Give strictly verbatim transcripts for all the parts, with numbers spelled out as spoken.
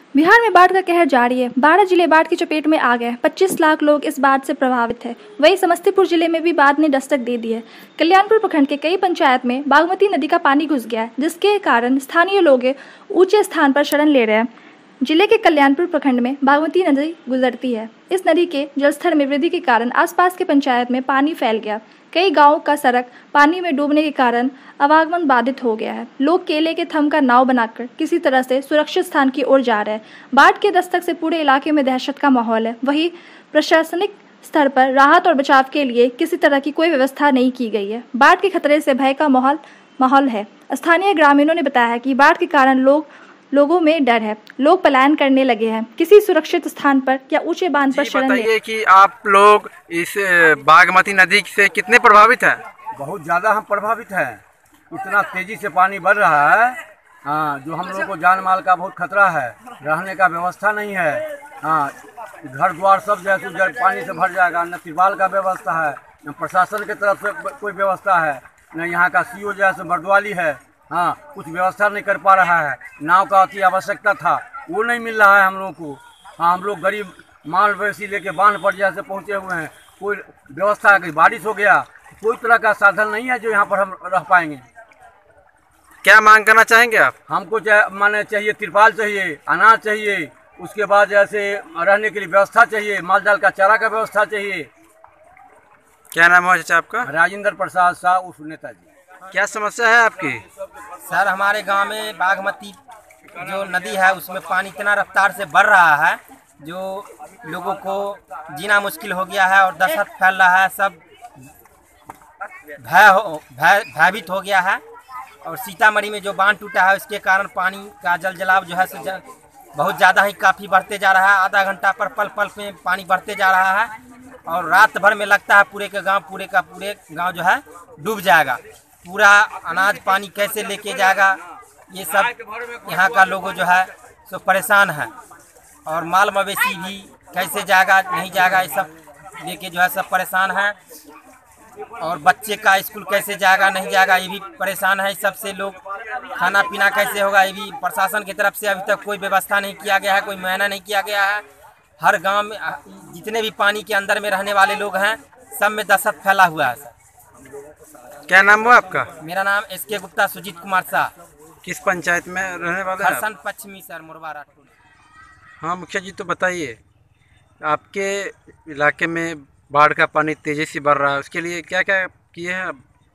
बिहार में बाढ़ का कहर जारी है। बारह जिले बाढ़ की चपेट में आ गए। पच्चीस लाख लोग इस बाढ़ से प्रभावित हैं। वहीं समस्तीपुर जिले में भी बाढ़ ने दस्तक दे दी है। कल्याणपुर प्रखंड के कई पंचायत में बागमती नदी का पानी घुस गया है, जिसके कारण स्थानीय लोग ऊंचे स्थान पर शरण ले रहे हैं। जिले के कल्याणपुर प्रखंड में बागमती नदी गुजरती है। इस नदी के जलस्तर में वृद्धि के कारण आसपास के पंचायत में पानी फैल गया। कई गांवों का सड़क पानी में डूबने के कारण आवागमन बाधित हो गया है। लोग केले के थंब का नाव बनाकर किसी तरह से सुरक्षित स्थान की ओर जा रहे हैं। बाढ़ के दस्तक से पूरे इलाके में दहशत का माहौल है। वहीं प्रशासनिक स्तर पर राहत और बचाव के लिए किसी तरह की कोई व्यवस्था नहीं की गई है। बाढ़ के खतरे से भय का माहौल माहौल है। स्थानीय ग्रामीणों ने बताया है कि बाढ़ के कारण लोग लोगों में डर है। लोग पलायन करने लगे हैं। किसी सुरक्षित स्थान पर या ऊंचे बांध पर शरण ले। बताइए कि आप लोग इस बागमती नदी से कितने प्रभावित हैं? बहुत ज़्यादा हम प्रभावित हैं। इतना तेज़ी से पानी बढ़ रहा है, हाँ, जो हम लोग को जान माल का बहुत खतरा है। रहने का व्यवस्था नहीं है, हाँ, घर द्वार सब जैसे जल पानी से भर जाएगा। न तिरपाल का व्यवस्था है, न प्रशासन की तरफ से कोई व्यवस्था है, न यहाँ का सीओ जैसे बर्दवाली है, हाँ, कुछ व्यवस्था नहीं कर पा रहा है। नाव का अति आवश्यकता था, वो नहीं मिल रहा है हम लोग को। हाँ, हम लोग गरीब माल मवेशी लेके बांध पर जैसे पहुँचे हुए हैं। कोई व्यवस्था की बारिश हो गया, कोई तरह का साधन नहीं है जो यहाँ पर हम रह पाएंगे। क्या मांग करना चाहेंगे आप? हमको माने चाहिए तिरपाल चाहिए, अनाज चाहिए, उसके बाद जैसे रहने के लिए व्यवस्था चाहिए, माल जाल का चारा का व्यवस्था चाहिए। क्या नाम है चाचा आपका? राजेंद्र प्रसाद शाह उर्फ नेताजी। क्या समस्या है आपकी? सर, हमारे गांव में बागमती जो नदी है उसमें पानी इतना रफ्तार से बढ़ रहा है जो लोगों को जीना मुश्किल हो गया है और दहशत फैल रहा है। सब भय हो भय भयभीत हो गया है। और सीतामढ़ी में जो बांध टूटा है उसके कारण पानी का जल जलाव जो है सो जल, बहुत ज़्यादा ही काफ़ी बढ़ते जा रहा है। आधा घंटा पर पल पल में पानी बढ़ते जा रहा है और रात भर में लगता है पूरे का गांव पूरे का पूरे गांव जो है डूब जाएगा। पूरा अनाज पानी कैसे लेके जाएगा, ये सब यहाँ का लोगों जो है सो परेशान है। और माल मवेशी भी कैसे जाएगा नहीं जाएगा, ये सब लेके जो है सब परेशान है। और बच्चे का स्कूल कैसे जाएगा नहीं जाएगा ये भी परेशान है। सबसे लोग खाना पीना कैसे होगा, ये भी प्रशासन की तरफ से अभी तक कोई व्यवस्था नहीं किया गया है, कोई मुआयना नहीं किया गया है। हर गांव में जितने भी पानी के अंदर में रहने वाले लोग हैं सब में दहशत फैला हुआ है। सर, क्या नाम हुआ आपका? मेरा नाम एस के गुप्ता सुजीत कुमार शाह। किस पंचायत में रहने वाले हैं? खरसन पश्चिमी सर, मुरबारा। हाँ मुखिया जी, तो बताइए आपके इलाके में बाढ़ का पानी तेजी से बढ़ रहा है, उसके लिए क्या क्या किए हैं?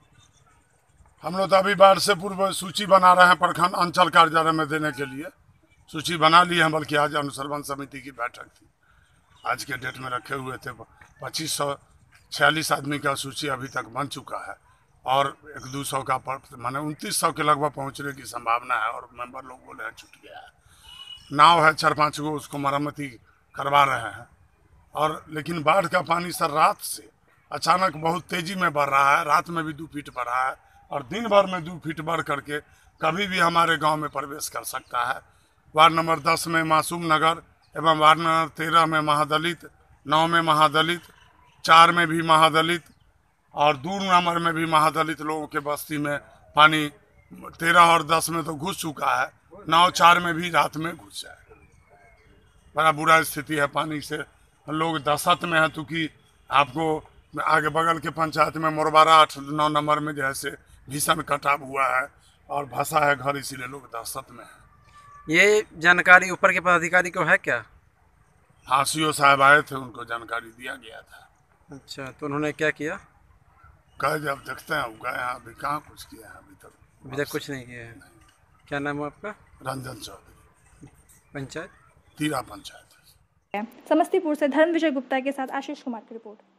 हम लोग तो अभी बाढ़ से पूर्व सूची बना रहे हैं। प्रखंड अंचल कार्यालय में देने के लिए सूची बना ली है। बल्कि आज अनुश्रवण समिति की बैठक थी, आज के डेट में रखे हुए थे। पच्चीस सौ छियालीस आदमी का सूची अभी तक बन चुका है और एक दो सौ का माने उनतीस सौ के लगभग पहुंचने की संभावना है। और मेंबर लोग बोले हैं छूट गया है। नाव है चार पाँच गो, उसको मरम्मती करवा रहे हैं। और लेकिन बाढ़ का पानी सर रात से अचानक बहुत तेज़ी में बढ़ रहा है। रात में भी दो फीट बढ़ा है और दिन भर में दो फीट बढ़ करके कभी भी हमारे गांव में प्रवेश कर सकता है। वार्ड नंबर दस में मासूम नगर एवं वार्ड नंबर तेरह में महादलित, नौ में महादलित, चार में भी महादलित और दो नंबर में भी महादलित लोगों के बस्ती में पानी तेरह और दस में तो घुस चुका है। नौ चार में भी रात में घुस जाए। बड़ा बुरा स्थिति है। पानी से लोग दहशत में हैं, क्योंकि आपको आगे बगल के पंचायत में मुरबारा आठ नौ नंबर में जैसे भीषण कटाव हुआ है और भसा है घर, इसीलिए लोग दहशत में हैं। ये जानकारी ऊपर के पदाधिकारी को है क्या? हाँ, सीओ साहब आए थे, उनको जानकारी दिया गया था। अच्छा, तो उन्होंने क्या किया? कहे जब देखते हैं गए हैं, अभी कहाँ कुछ किया है अभी तक। अभी तक कुछ नहीं किया है। क्या नाम है आपका? रंजन चौधरी, पंचायत तीरा पंचायत। समस्तीपुर से धर्म विजय गुप्ता के साथ आशीष कुमार की रिपोर्ट।